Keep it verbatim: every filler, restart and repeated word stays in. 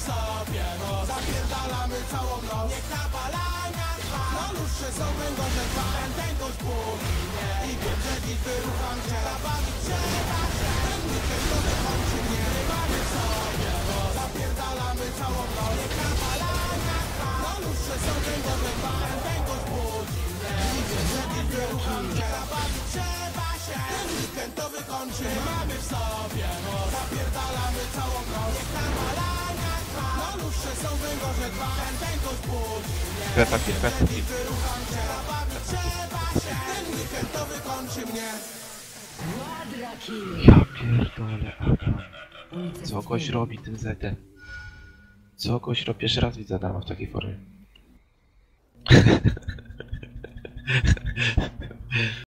sobie, no zapierdalamy całą noc. Niech nawalania trwa, na lustrze są węgorze dwa. Ten gość bóli mnie i wiem, że dziś wyrucham cię. Zabawić trzeba się, ten weekend to wykończy mnie. Mamy sobie, no zapierdalamy całą noc. Niech nawalania trwa, na lustrze są węgorze dwa. Ten gość bóli mnie i wiem, że dziś wyrucham cię. Zabawić trzeba się, ten weekend to wykończy. Mamy w sobie, no zapierdalamy całą noc. Niech nawalania trwa, na lustrze są węgorze dwa. Ten gość bóli mnie. Klepaki, klepaki. Wyrucham cię, zabawić trzeba się. Ten weekend to wykończy mnie. Ja pierdolę, Adam. Co goś robi ten Zeden? Co goś robi? Pierwszy raz widzę Adama w takiej formie.